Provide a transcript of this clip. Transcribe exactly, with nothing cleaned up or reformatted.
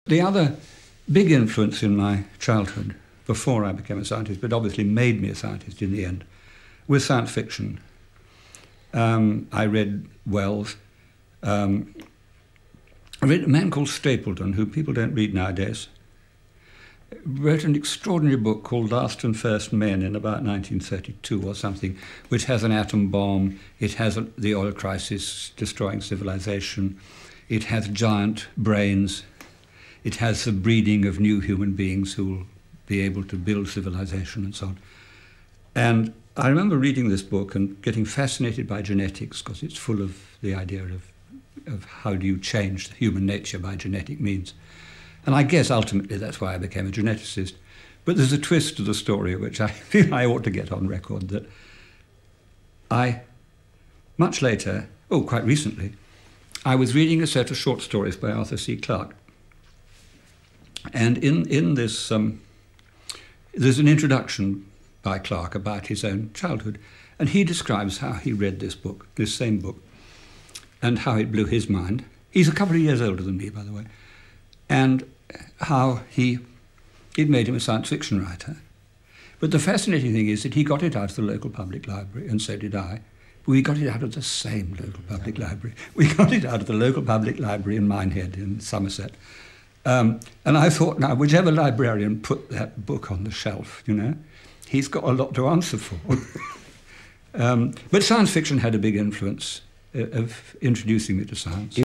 the other big influence in my childhood, before I became a scientist, but obviously made me a scientist in the end, was science fiction. Um, I read Wells. Um, I read a man called Stapledon, who people don't read nowadays. Wrote an extraordinary book called Last and First Men in about nineteen thirty-two or something, which has an atom bomb, it has a, the oil crisis destroying civilization, it has giant brains, it has the breeding of new human beings who will be able to build civilization and so on. And I remember reading this book and getting fascinated by genetics, because it's full of the idea of, of how do you change human nature by genetic means. And I guess ultimately that's why I became a geneticist. But there's a twist to the story which I feel I ought to get on record, that I, much later, oh, quite recently, I was reading a set of short stories by Arthur C Clarke. And in, in this, um, there's an introduction by Clarke about his own childhood. And he describes how he read this book, this same book, and how it blew his mind. He's a couple of years older than me, by the way. And how he, it made him a science fiction writer. But the fascinating thing is that he got it out of the local public library, and so did I. We got it out of the same local public library. We got it out of the local public library in Minehead in Somerset. Um, and I thought, now, whichever librarian put that book on the shelf, you know, he's got a lot to answer for. um, but science fiction had a big influence uh, of introducing me to science.